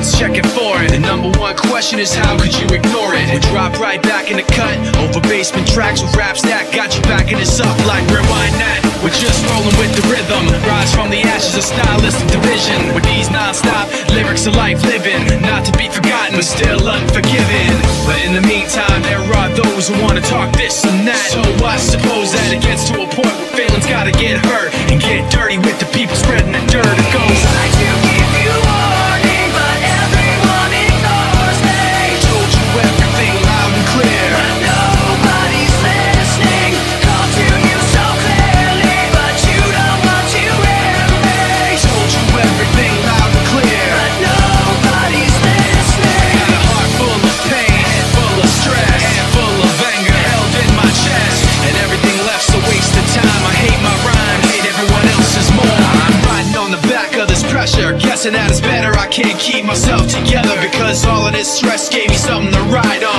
it's checking for it. The number one question is how could you ignore it? We drop right back in the cut, over basement tracks with raps that got you backing us up like rewind that. We're just rolling with the rhythm, rise from the ashes of stylistic division. With these non-stop lyrics of life living, not to be forgotten but still unforgiven. But in the meantime there are those who wanna talk this and that. So I suppose that it gets to a point where feelings gotta get hurt and get dirty with the people spreading the dirt. It goes, try to give you warning, but everyone ignores me. Told you everything loud and clear, but nobody's listening. Called to you so clearly, but you don't want to hear me. Told you everything loud and clear, but nobody's listening. got a heart full of pain, head full of stress, head full of anger held in my chest, and everything left's a waste of time. I hate my rhyme, hate everyone else's more. I'm riding on the back of this pressure, guessing that it's better. I can't keep myself together because all of this stress gave me something to ride on.